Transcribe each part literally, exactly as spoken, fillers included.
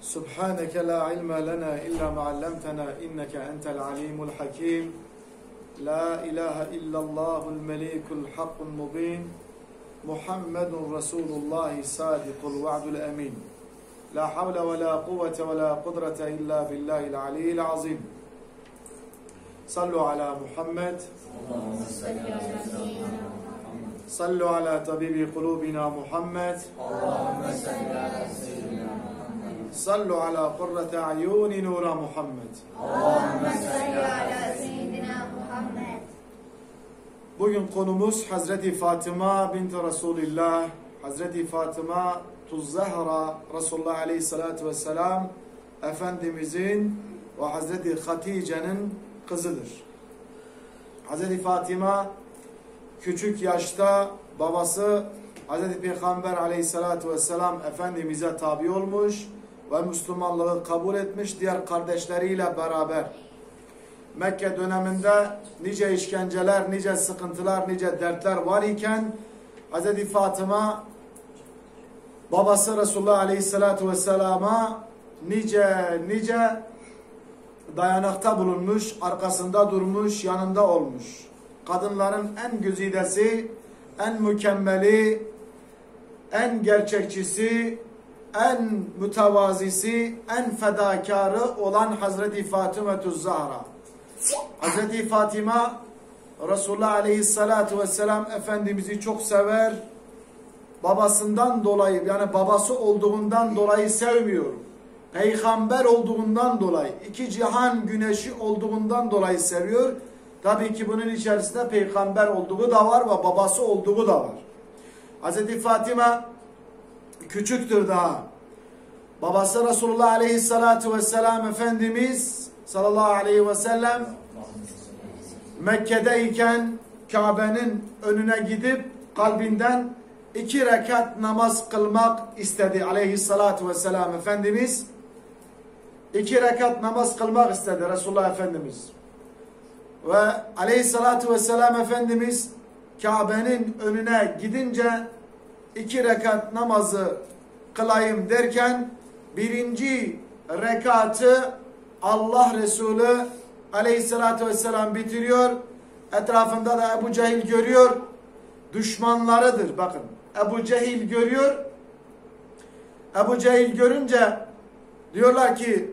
سبحانك لا علم لنا إلا ما علمتنا إنك أنت العليم الحكيم لا إله إلا الله الملك الحق المبين محمد رسول الله صادق الوعد الأمين لا حول ولا قوة ولا قدرة إلا بالله العلي العظيم صلوا على محمد صلوا على طبيب قلوبنا محمد صلوا على قرة أعين نور محمد اللهم صل على سيدنا محمد. Bugün konumuz Hazreti Fatıma binti Resulillah, Hazreti Fatıma Tuzzahra Resulullah Aleyhisselatü Vesselam Efendimizin ve Hazreti Hatice'nin kızıdır. Hazreti Fatıma küçük yaşta babası Hazreti Peygamber Aleyhisselatü Vesselam Efendimiz'e tabi olmuş ve Müslümanlığı kabul etmiş, diğer kardeşleriyle beraber Mekke döneminde nice işkenceler, nice sıkıntılar, nice dertler var iken Hazreti Fatıma babası Resulullah Aleyhisselatü Vesselam'a nice nice dayanakta bulunmuş, arkasında durmuş, yanında olmuş. Kadınların en güzidesi, en mükemmeli, en gerçekçisi, en mütevazisi, en fedakarı olan Hazreti Fatıma Tuzzahra. Hazreti Fatıma Resulullah Aleyhisselatü Vesselam Efendimiz'i çok sever. Babasından dolayı, yani babası olduğundan dolayı sevmiyor. Peygamber olduğundan dolayı, iki cihan güneşi olduğundan dolayı seviyor. Tabii ki bunun içerisinde peygamber olduğu da var ve babası olduğu da var. Hazreti Fatıma küçüktür daha. Babası Resulullah Aleyhisselatü Vesselam Efendimiz sallallahu aleyhi ve sellem Mekke'deyken Kabe'nin önüne gidip kalbinden iki rekat namaz kılmak istedi Aleyhisselatü Vesselam Efendimiz. İki rekat namaz kılmak istedi Resulullah Efendimiz. Ve Aleyhisselatü Vesselam Efendimiz Kabe'nin önüne gidince iki rekat namazı kılayım derken birinci rekatı Allah Resulü Aleyhisselatü Vesselam bitiriyor. Etrafında da Ebu Cehil görüyor. Düşmanlarıdır. Bakın. Ebu Cehil görüyor. Ebu Cehil görünce diyorlar ki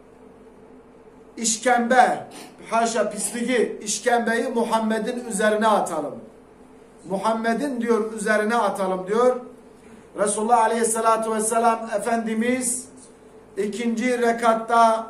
işkembe, haşa pisliği, işkembeyi Muhammed'in üzerine atalım. Muhammed'in diyor üzerine atalım diyor. Resulullah Aleyhisselatü Vesselam Efendimiz ikinci rekatta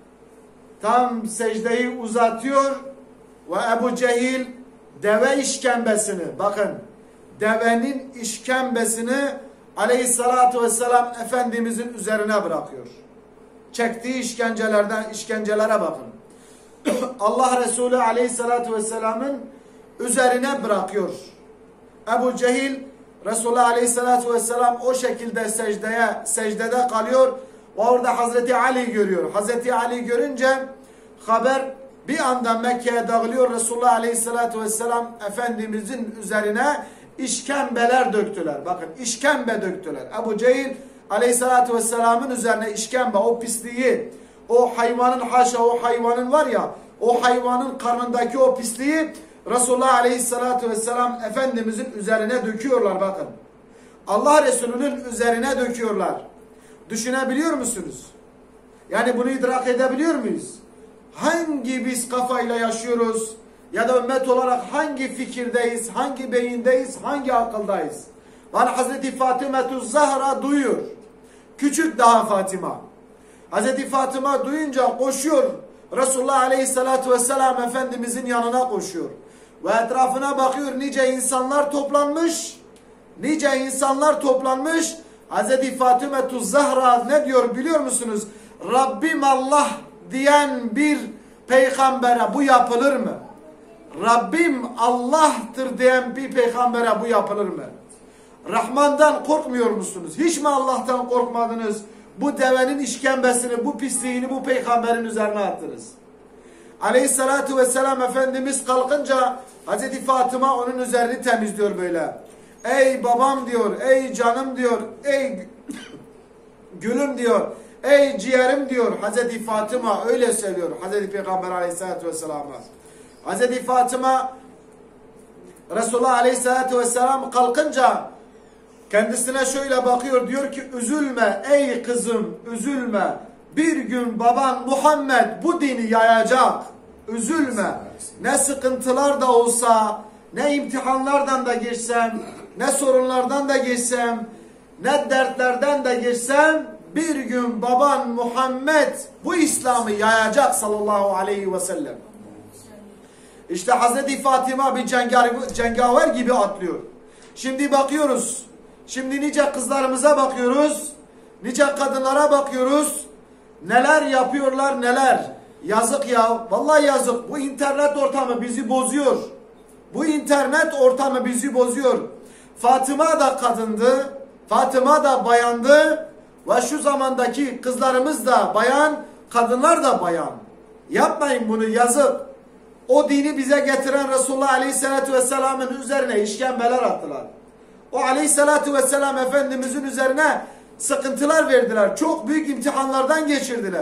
tam secdeyi uzatıyor ve Ebu Cehil deve işkembesini, bakın devenin işkembesini Aleyhisselatü Vesselam Efendimizin üzerine bırakıyor. Çektiği işkencelerden işkencelere bakın. Allah Resulü Aleyhisselatü Vesselam'ın üzerine bırakıyor. Ebu Cehil Resulullah Aleyhisselatü Vesselam o şekilde secdeye, secdede kalıyor ve orada Hazreti Ali görüyor. Hazreti Ali görünce haber bir anda Mekke'ye dağılıyor. Resulullah Aleyhisselatü Vesselam Efendimizin üzerine işkembeler döktüler. Bakın işkembe döktüler. Ebu Cehil Aleyhisselatü Vesselam'ın üzerine işkembe, o pisliği, o hayvanın haşa o hayvanın var ya, o hayvanın karnındaki o pisliği Resulullah Aleyhisselatü Vesselam Efendimizin üzerine döküyorlar bakın. Allah Resulü'nün üzerine döküyorlar. Düşünebiliyor musunuz? Yani bunu idrak edebiliyor muyuz? Hangi biz kafayla yaşıyoruz? Ya da ümmet olarak hangi fikirdeyiz, hangi beyindeyiz, hangi akıldayız? Yani Hazreti Fatıma Tuzzahra duyuyor. Küçük daha Fatıma. Hazreti Fatıma duyunca koşuyor. Resulullah Aleyhisselatü Vesselam Efendimizin yanına koşuyor. Ve etrafına bakıyor, nice insanlar toplanmış. Nice insanlar toplanmış. Hazreti Fatıma Tuzzahra ne diyor biliyor musunuz? Rabbim Allah diyen bir peygambere bu yapılır mı? Rabbim Allah'tır diyen bir peygambere bu yapılır mı? Rahman'dan korkmuyor musunuz? Hiç mi Allah'tan korkmadınız? Bu devenin işkembesini, bu pisliğini bu peygamberin üzerine attınız. Aleyhissalatü vesselam Efendimiz kalkınca Hazreti Fatıma onun üzerini temizliyor böyle. Ey babam diyor, ey canım diyor, ey gülüm diyor. ey ciğerim diyor Hazreti Fatıma, öyle söylüyor Hazreti Peygamber aleyhissalatü vesselam'a. Hazreti Fatıma Resulullah aleyhissalatü vesselam kalkınca kendisine şöyle bakıyor, diyor ki üzülme ey kızım, üzülme. Bir gün baban Muhammed bu dini yayacak. Üzülme. Ne sıkıntılar da olsa, ne imtihanlardan da geçsem, ne sorunlardan da geçsem, ne dertlerden de geçsem, bir gün baban Muhammed bu İslam'ı yayacak sallallahu aleyhi ve sellem. İşte Hazreti Fatıma bir cengaver gibi atlıyor. Şimdi bakıyoruz. Şimdi nice kızlarımıza bakıyoruz. Nice kadınlara bakıyoruz. Neler yapıyorlar neler. Yazık ya. Vallahi yazık. Bu internet ortamı bizi bozuyor. Bu internet ortamı bizi bozuyor. Fatıma da kadındı. Fatıma da bayandı. Ve şu zamandaki kızlarımız da bayan. Kadınlar da bayan. Yapmayın bunu, yazık. O dini bize getiren Resulullah Aleyhisselatü Vesselam'ın üzerine işkembeler attılar. O Aleyhisselatü Vesselam Efendimizin üzerine sıkıntılar verdiler. Çok büyük imtihanlardan geçirdiler.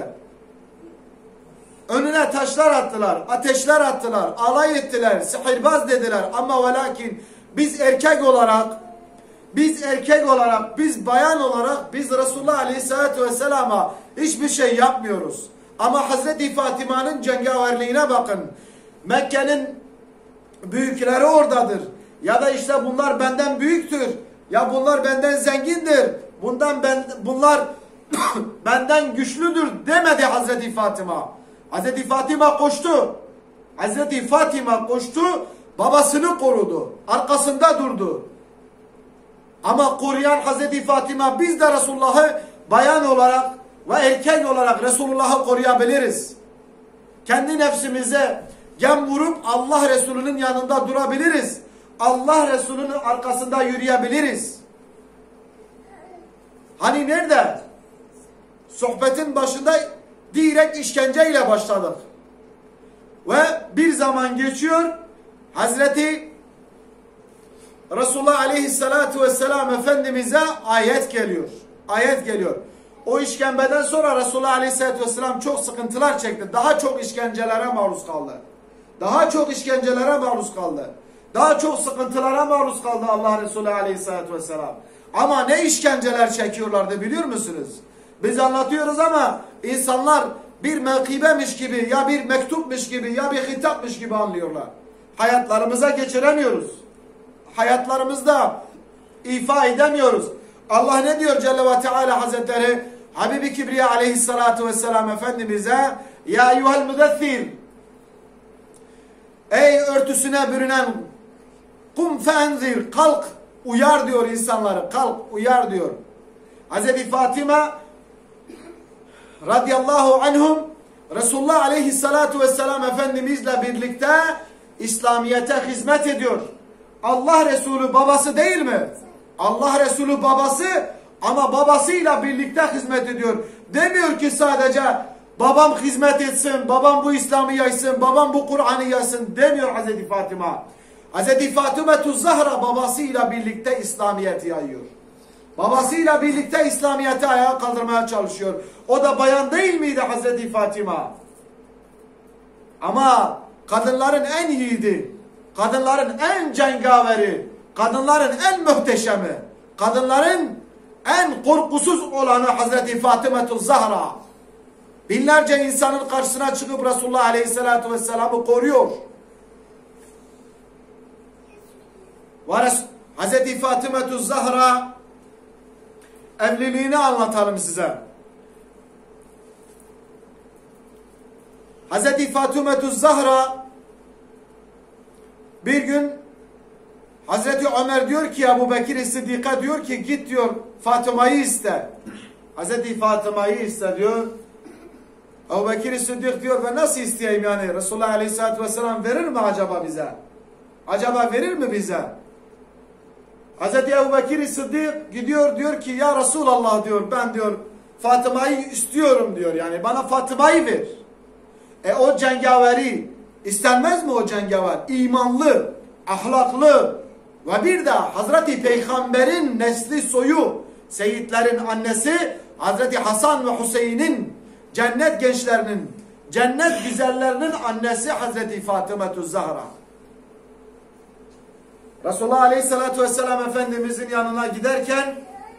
Önüne taşlar attılar, ateşler attılar, alay ettiler, sihirbaz dediler. Ama ve lakin biz erkek olarak, biz erkek olarak, biz bayan olarak, biz Resulullah Aleyhisselatü Vesselam'a hiçbir şey yapmıyoruz. Ama Hazreti Fatıma'nın cengaverliğine bakın. Mekke'nin büyükleri oradadır. Ya da işte bunlar benden büyüktür. Ya bunlar benden zengindir. Bundan ben, bunlar benden güçlüdür demedi Hazreti Fatıma. Hazreti Fatıma koştu. Hazreti Fatıma koştu. Babasını korudu. Arkasında durdu. Ama koruyan Hazreti Fatıma, biz de Resulullah'ı bayan olarak ve erkek olarak Resulullah'ı koruyabiliriz. Kendi nefsimize gem vurup Allah Resulü'nün yanında durabiliriz. Allah Resulü'nün arkasında yürüyebiliriz. Hani nerede? Sohbetin başında direkt işkenceyle başladık. Ve bir zaman geçiyor. Hazreti Resulullah Aleyhisselatü Vesselam Efendimiz'e ayet geliyor. Ayet geliyor. O işkembeden sonra Resulullah Aleyhisselatü Vesselam çok sıkıntılar çekti. Daha çok işkencelere maruz kaldı. Daha çok işkencelere maruz kaldı. Daha çok sıkıntılara maruz kaldı Allah Resulü Aleyhisselatü Vesselam. Ama ne işkenceler çekiyorlardı biliyor musunuz? Biz anlatıyoruz ama insanlar bir menkıbemiş gibi, ya bir mektupmuş gibi, ya bir hitapmış gibi anlıyorlar. Hayatlarımıza geçiremiyoruz. Hayatlarımızda ifa edemiyoruz. Allah ne diyor Celle ve Teala Hazretleri? Habibi Kibriya Aleyhisselatü Vesselam Efendimiz'e ya eyyuhel müdethir, ey örtüsüne bürünen, kum fenzir, kalk, uyar diyor insanları, kalk, uyar diyor. Hazreti Fatıma radıyallahu anhum Resulullah Aleyhisselatü Vesselam Efendimizle birlikte İslamiyet'e hizmet ediyor. Allah Resulü babası değil mi? Allah Resulü babası, ama babasıyla birlikte hizmet ediyor. Demiyor ki sadece babam hizmet etsin, babam bu İslam'ı yaysın, babam bu Kur'an'ı yaysın demiyor Hazreti Fatıma. Hazreti Fatıma Zahra babasıyla birlikte İslamiyet'i yayıyor. Babasıyla birlikte İslamiyet'i ayağa kaldırmaya çalışıyor. O da bayan değil miydi Hazreti Fatıma? Ama kadınların en yiğidi, kadınların en cengaveri, kadınların en muhteşemi, kadınların en korkusuz olanı Hazreti Fatıma Zahra. Binlerce insanın karşısına çıkıp Resulullah Aleyhisselatü Vesselam'ı koruyor. Hazreti Fatıma Zahra evliliğini anlatalım size. Hazreti Fatıma Zahra bir gün Hazreti Ömer diyor ki Ebu Bekir Sıddık'a diyor ki git diyor Fatıma'yı iste. Hazreti Fatıma'yı iste diyor. Ebu Bekir Sıddık diyor ve nasıl isteyeyim yani? Resulullah Aleyhisselatü Vesselam verir mi acaba bize? Acaba verir mi bize? Hazreti Ebu Bekir Sıddık gidiyor diyor ki ya Resulallah diyor ben diyor Fatıma'yı istiyorum diyor, yani bana Fatıma'yı ver. E o cengaveri istenmez mi o cengaver? İmanlı, ahlaklı ve bir de Hazreti Peygamber'in nesli soyu, Seyyidlerin annesi Hazreti Hasan ve Hüseyin'in, cennet gençlerinin, cennet güzellerinin annesi Hazreti Fatıma-tü Zahra. Resulullah Aleyhisselatü Vesselam Efendimizin yanına giderken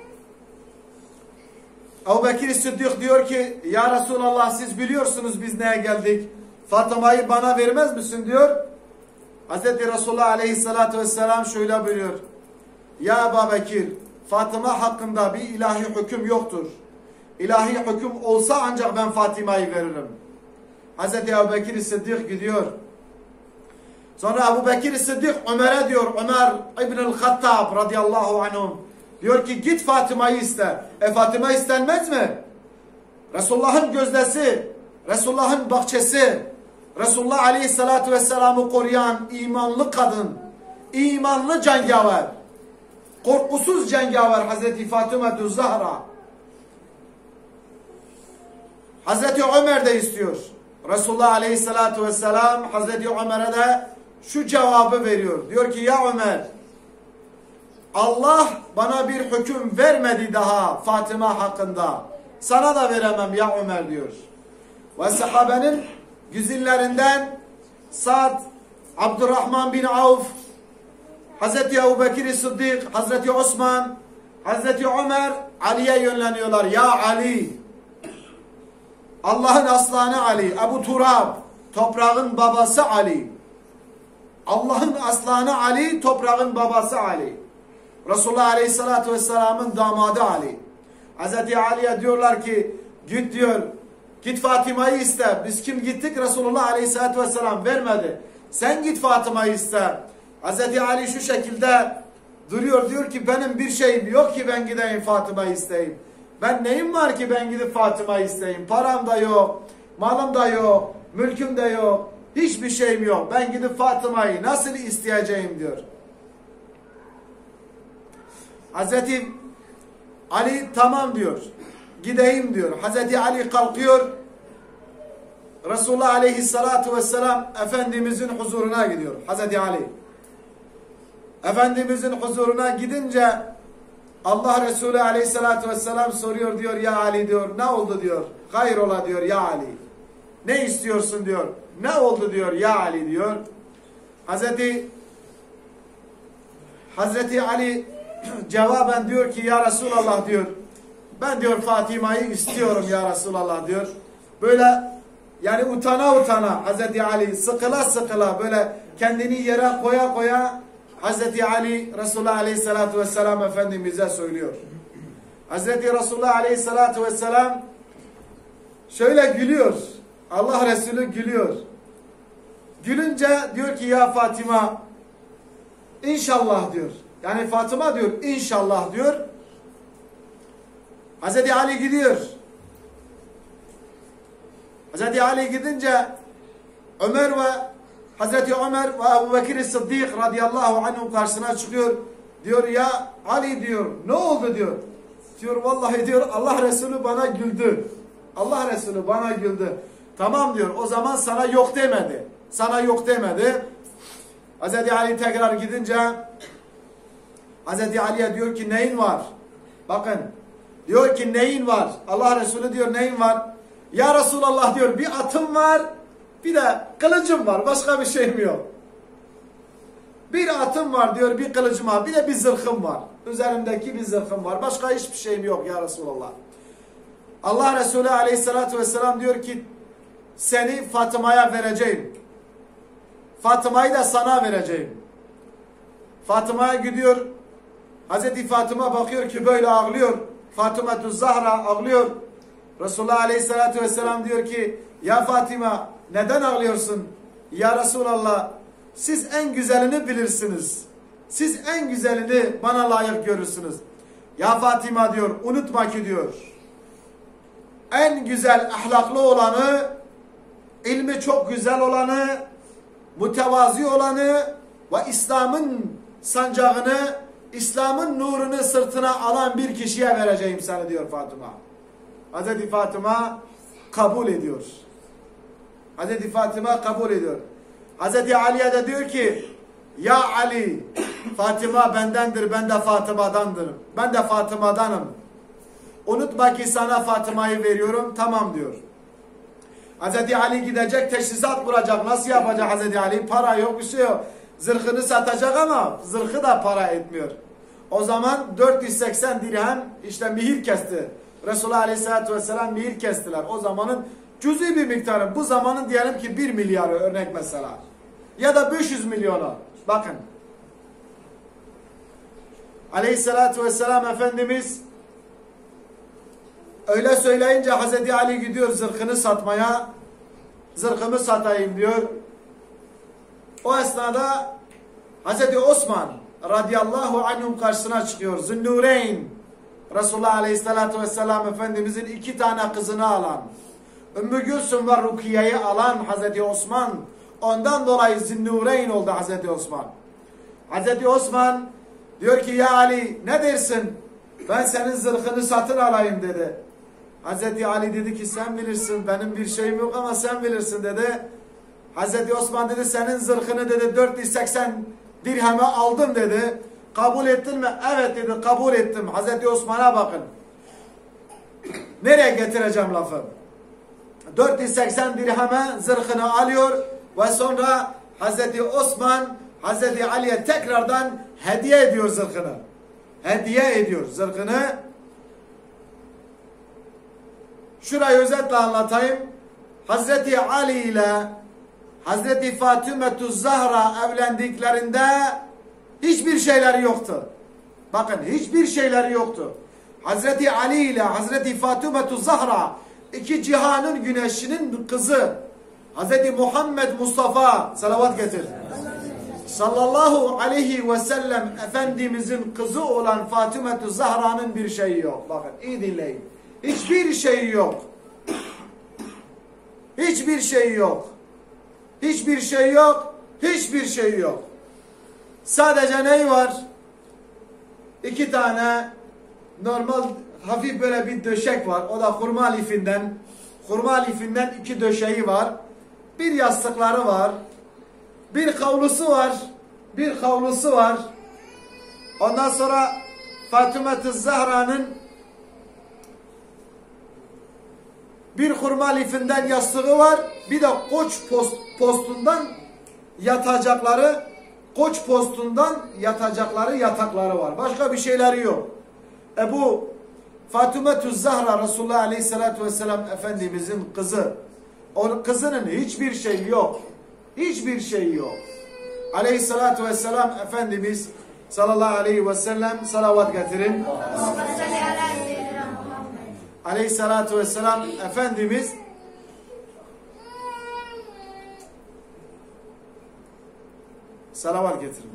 Ebu Bekir Sıddık diyor ki ya Resulallah siz biliyorsunuz biz neye geldik. Fatıma'yı bana vermez misin diyor. Hazreti Resulullah Aleyhisselatü Vesselam şöyle buyuruyor. Ya Ebu Bekir, Fatıma hakkında bir ilahi hüküm yoktur. İlahi hüküm olsa ancak ben Fatıma'yı veririm. Hazreti Ebu Bekir Sıddık gidiyor. Sonra Ebu Bekir Sıddık Ömer'e diyor, Ömer İbn-i Hattab radıyallahu anhum diyor ki git Fatıma'yı iste. E Fatıma istenmez mi? Resulullah'ın gözdesi, Resulullah'ın bahçesi, Resulullah Aleyhisselatü Vesselam'ı koruyan imanlı kadın, imanlı cengaver, korkusuz cengaver Hazreti Fatıma-tü Zahra. Hazreti Ömer de istiyor. Resulullah Aleyhisselatü Vesselam Hazreti Ömer'e de şu cevabı veriyor. Diyor ki ya Ömer, Allah bana bir hüküm vermedi daha Fatıma hakkında. Sana da veremem ya Ömer diyor. Ve sahabenin güzellerinden Sa'd, Abdurrahman bin Avf, Hazreti Ebu Bekir Sıddık, Hazreti Osman, Hazreti Ömer Ali'ye yönleniyorlar. Ya Ali, Allah'ın aslanı Ali, Ebu Turab, toprağın babası Ali. Allah'ın aslanı Ali, toprağın babası Ali. Resulullah Aleyhisselatü Vesselam'ın damadı Ali. Hazreti Ali'ye diyorlar ki git diyor, git Fatıma'yı iste. Biz kim gittik? Resulullah Aleyhisselatü Vesselam vermedi. Sen git Fatıma'yı iste. Hazreti Ali şu şekilde duruyor, diyor ki benim bir şeyim yok ki ben gideyim Fatıma'yı isteyeyim. Ben neyim var ki ben gidip Fatıma'yı isteyeyim? Param da yok, malım da yok, mülküm de yok, hiçbir şeyim yok. Ben gidip Fatıma'yı nasıl isteyeceğim diyor. Hazreti Ali tamam diyor, gideyim diyor. Hazreti Ali kalkıyor, Resulullah Aleyhisselatü Vesselam Efendimizin huzuruna gidiyor. Hazreti Ali Efendimizin huzuruna gidince Allah Resulü Aleyhisselatü Vesselam soruyor, diyor ya Ali diyor, ne oldu diyor, hayrola diyor ya Ali, ne istiyorsun diyor, ne oldu diyor ya Ali diyor. Hazreti Hazreti Ali cevaben diyor ki ya Resulallah diyor, ben diyor Fatıma'yı istiyorum ya Resulallah diyor. Böyle yani utana utana Hazreti Ali sıkıla sıkıla böyle kendini yere koya koya Hazreti Ali Resulullah Aleyhisselatü Vesselam Efendimiz'e söylüyor. Hazreti Resulullah Aleyhisselatü Vesselam şöyle gülüyor. Allah Resulü gülüyor. Gülünce diyor ki ya Fatıma inşallah diyor. Yani Fatıma diyor inşallah diyor. Hazreti Ali gidiyor. Hazreti Ali gidince Ömer ve Hazreti Ömer ve Ebu Bekir Sıddık radıyallahu anh'ın karşısına çıkıyor. Diyor ya Ali diyor, ne oldu diyor. Diyor vallahi diyor Allah Resulü bana güldü. Allah Resulü bana güldü. Tamam diyor, o zaman sana yok demedi. Sana yok demedi. Hazreti Ali tekrar gidince Hazreti Ali'ye diyor ki neyin var? Bakın diyor ki neyin var? Allah Resulü diyor neyin var? Ya Resulallah diyor bir atım var, bir de kılıcım var, başka bir şeyim yok. Bir atım var diyor, bir kılıcım var, bir de bir zırhım var. Üzerimdeki bir zırhım var, başka hiçbir şeyim yok ya Resulallah. Allah Resulü Aleyhisselatü Vesselam diyor ki seni Fatıma'ya vereceğim. Fatıma'yı da sana vereceğim. Fatıma'ya gidiyor. Hazreti Fatıma bakıyor ki böyle ağlıyor. Fatıma-tü Zahra ağlıyor. Resulullah Aleyhisselatü Vesselam diyor ki ya Fatıma neden ağlıyorsun? Ya Resulallah siz en güzelini bilirsiniz. Siz en güzelini bana layık görürsünüz. Ya Fatıma diyor unutma ki diyor en güzel ahlaklı olanı, ilmi çok güzel olanı, mütevazi olanı ve İslam'ın sancağını, İslam'ın nurunu sırtına alan bir kişiye vereceğim seni diyor Fatıma. Hazreti Fatıma kabul ediyor. Hazreti Fatıma kabul ediyor. Hazreti Ali'ye de diyor ki ya Ali, Fatıma bendendir, ben de Fatıma'dandır. Ben de Fatıma'danım. Unutma ki sana Fatıma'yı veriyorum. Tamam diyor. Hazreti Ali gidecek, teşhisat kuracak. Nasıl yapacak Hazreti Ali? Para yok, bir şey yok. Zırhını satacak ama zırhı da para etmiyor. O zaman dört yüz seksen dirhem işte mihir kesti. Resulullah Aleyhisselatü Vesselam mihir kestiler. O zamanın cüzi bir miktarı. Bu zamanın diyelim ki bir milyarı örnek mesela. Ya da beş yüz milyonu. Bakın. Aleyhisselatü Vesselam Efendimiz öyle söyleyince Hazreti Ali gidiyor zırhını satmaya. Zırhımı satayım diyor. O esnada Hazreti Osman radıyallahu anhum karşısına çıkıyor. Zünnureyn. Resulullah Aleyhisselatü Vesselam Efendimizin iki tane kızını alan, Ümmü Gülsüm ve Rukiye'yi alan Hazreti Osman. Ondan dolayı Zünnureyn oldu Hazreti Osman. Hazreti Osman diyor ki ya Ali ne dersin? Ben senin zırhını satın alayım dedi. Hazreti Ali dedi ki sen bilirsin, benim bir şeyim yok ama sen bilirsin dedi. Hazreti Osman dedi senin zırhını dedi dört yüz seksen dirheme aldım dedi. Kabul ettin mi? Evet dedi, kabul ettim. Hazreti Osman'a bakın. Nereye getireceğim lafı? dört yüz seksen dirheme zırhını alıyor ve sonra Hazreti Osman Hazreti Ali'ye tekrardan hediye ediyor zırhını. Hediye ediyor zırhını. Şurayı özetle anlatayım. Hazreti Ali ile Hazreti Fatıma-tü Zahra evlendiklerinde hiçbir şeyleri yoktu. Bakın hiçbir şeyleri yoktu. Hazreti Ali ile Hazreti Fatıma-tü Zahra iki cihanın güneşinin kızı. Hazreti Muhammed Mustafa salavat getir. Sallallahu aleyhi ve sellem Efendimizin kızı olan Fatıma-tü Zahra'nın bir şeyi yok. Bakın iyi dinleyin. Hiçbir şeyi yok. Hiçbir şeyi yok. Hiçbir şey yok. Hiçbir şey yok. Sadece neyi var? İki tane normal hafif böyle bir döşek var. O da hurma lifinden. Hurma lifinden iki döşeği var. Bir yastıkları var. Bir havlusu var. Bir havlusu var. Ondan sonra Fatıma-tü Zahra'nın bir hurma lifinden yastığı var. Bir de koç post, postundan yatacakları, koç postundan yatacakları yatakları var. Başka bir şeyleri yok. E bu Fatıma-tü Zahra Resulullah Aleyhisselatü Vesselam Efendimizin kızı. O kızının hiçbir şeyi yok. Hiçbir şeyi yok. Aleyhisselatü Vesselam Efendimiz sallallahu aleyhi ve sellem salavat getirin. Aleyhisselatü Vesselam Efendimiz salavat getirin.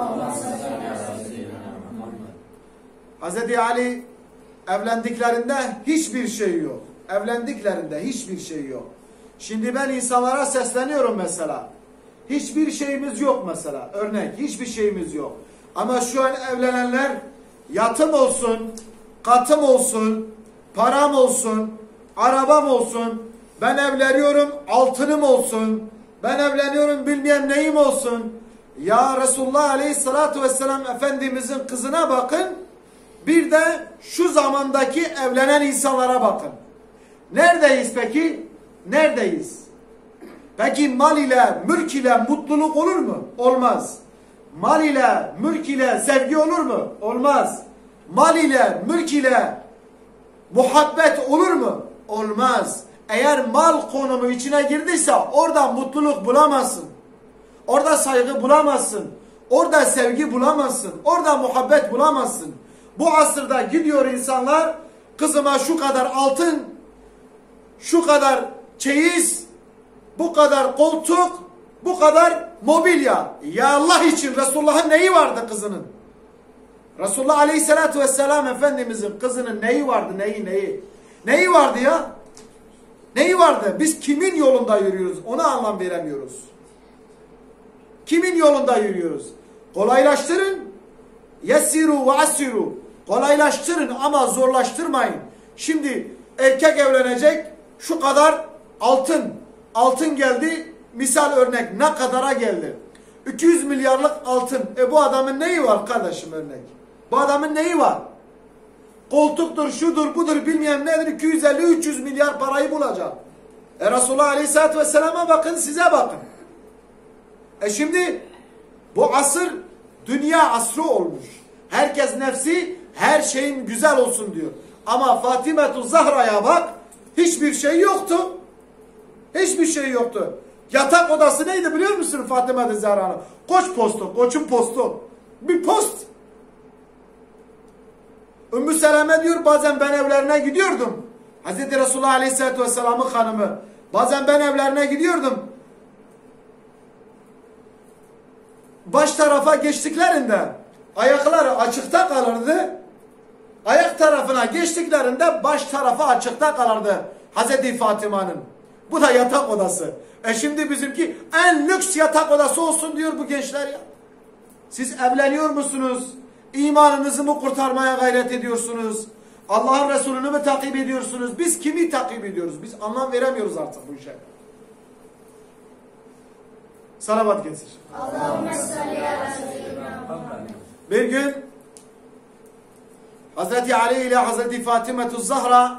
Hazreti Ali evlendiklerinde hiçbir şey yok. Evlendiklerinde hiçbir şey yok. Şimdi ben insanlara sesleniyorum mesela. Hiçbir şeyimiz yok mesela. Örnek hiçbir şeyimiz yok. Ama şu an evlenenler yatım olsun, katım olsun, param olsun, arabam olsun, ben evleniyorum altınım olsun, ben evleniyorum bilmem neyim olsun. Ya Resulullah Aleyhisselatü Vesselam Efendimizin kızına bakın, bir de şu zamandaki evlenen insanlara bakın. Neredeyiz peki? Neredeyiz? Peki mal ile, mülk ile mutluluk olur mu? Olmaz. Mal ile, mülk ile sevgi olur mu? Olmaz. Mal ile, mülk ile muhabbet olur mu? Olmaz. Eğer mal konumu içine girdiyse orada mutluluk bulamazsın. Orada saygı bulamazsın. Orada sevgi bulamazsın. Orada muhabbet bulamazsın. Bu asırda gidiyor insanlar, kızıma şu kadar altın, şu kadar çeyiz, bu kadar koltuk, bu kadar mobilya. Ya Allah için Resulullah'ın neyi vardı kızının? Resulullah Aleyhisselatü Vesselam Efendimizin kızının neyi vardı? Neyi neyi? Neyi vardı ya? Neyi vardı? Biz kimin yolunda yürüyoruz? Ona anlam veremiyoruz. Kimin yolunda yürüyoruz? Kolaylaştırın. Yessiru ve asiru. Kolaylaştırın ama zorlaştırmayın. Şimdi erkek evlenecek, şu kadar altın. Altın geldi. Misal örnek ne kadara geldi? iki yüz milyarlık altın. E bu adamın neyi var kardeşim örnek? Bu adamın neyi var? koltuktur, şudur, budur bilmeyen nedir iki yüz elli üç yüz milyar parayı bulacak. E Resulullah Aleyhisselatü Vesselam'a bakın, size bakın. E şimdi bu asır dünya asrı olmuş. Herkes nefsi her şeyin güzel olsun diyor. Ama Fatimetu Zahra'ya bak, hiçbir şey yoktu. Hiçbir şey yoktu. Yatak odası neydi biliyor musun Fatimetu Zahra'nın? Koç postu, koçun postu. Bir post. Ümmü Seleme diyor, bazen ben evlerine gidiyordum. Hazreti Resulullah Aleyhisselatü Vesselam'ın hanımı. Bazen ben evlerine gidiyordum. Baş tarafa geçtiklerinde ayakları açıkta kalırdı. Ayak tarafına geçtiklerinde baş tarafı açıkta kalırdı Hazreti Fatıma'nın. Bu da yatak odası. E şimdi bizimki en lüks yatak odası olsun diyor bu gençler ya. Siz evleniyor musunuz? İmanınızı mı kurtarmaya gayret ediyorsunuz? Allah'ın Resulü'nü mü takip ediyorsunuz? Biz kimi takip ediyoruz? Biz anlam veremiyoruz artık bu işe. Salavat getir. Allahümme salli ala seyyidina Muhammed. Bir gün Hazreti Ali ile Hazreti Fatimetu Zahra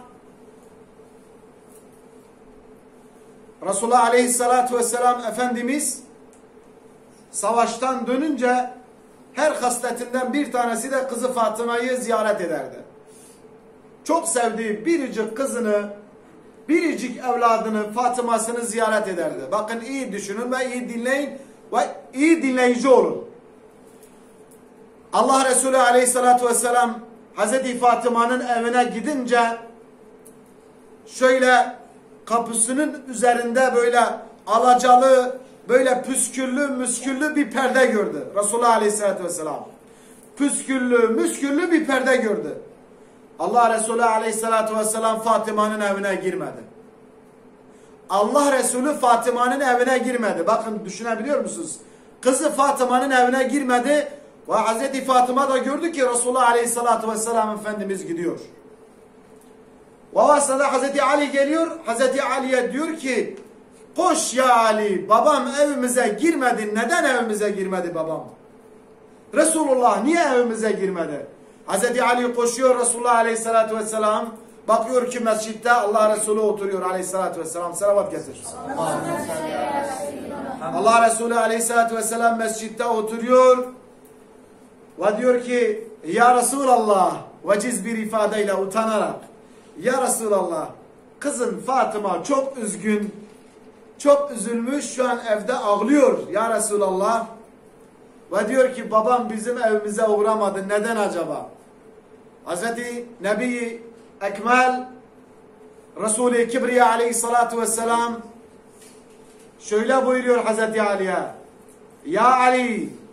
Resulullah Aleyhisselatü Vesselam Efendimiz savaştan dönünce her hasletinden bir tanesi de kızı Fatıma'yı ziyaret ederdi. Çok sevdiği biricik kızını, biricik evladını, Fatıma'sını ziyaret ederdi. Bakın iyi düşünün ve iyi dinleyin ve iyi dinleyici olun. Allah Resulü Aleyhisselatü Vesselam Hazreti Fatıma'nın evine gidince şöyle kapısının üzerinde böyle alacalı, böyle püsküllü, müsküllü bir perde gördü. Resulullah Aleyhisselatü Vesselam. Püsküllü, müsküllü bir perde gördü. Allah Resulü Aleyhisselatü Vesselam Fatıma'nın evine girmedi. Allah Resulü Fatıma'nın evine girmedi. Bakın düşünebiliyor musunuz? Kızı Fatıma'nın evine girmedi ve Hazreti Fatıma da gördü ki Resulullah Aleyhisselatü Vesselam Efendimiz gidiyor. Ve o sırada Hazreti Ali geliyor. Hazreti Ali'ye diyor ki koş ya Ali, babam evimize girmedi. Neden evimize girmedi babam? Resulullah niye evimize girmedi? Hazreti Ali koşuyor Resulullah Aleyhisselatü Vesselam. Bakıyor ki mescitte Allah Resulü oturuyor Aleyhisselatü Vesselam. Selavat getir. Allah Resulü Aleyhisselatü Vesselam mescitte oturuyor. Ve diyor ki ya Resulallah, veciz bir ifadeyle utanarak, ya Resulallah, kızın Fatıma çok üzgün, çok üzülmüş, şu an evde ağlıyor ya Resulallah. Ve diyor ki babam bizim evimize uğramadı, neden acaba? Hazreti Nebi Ekmel Resul-i Kibriya Aleyhisselatü Vesselam şöyle buyuruyor Hazreti Ali'ye: ya Ali,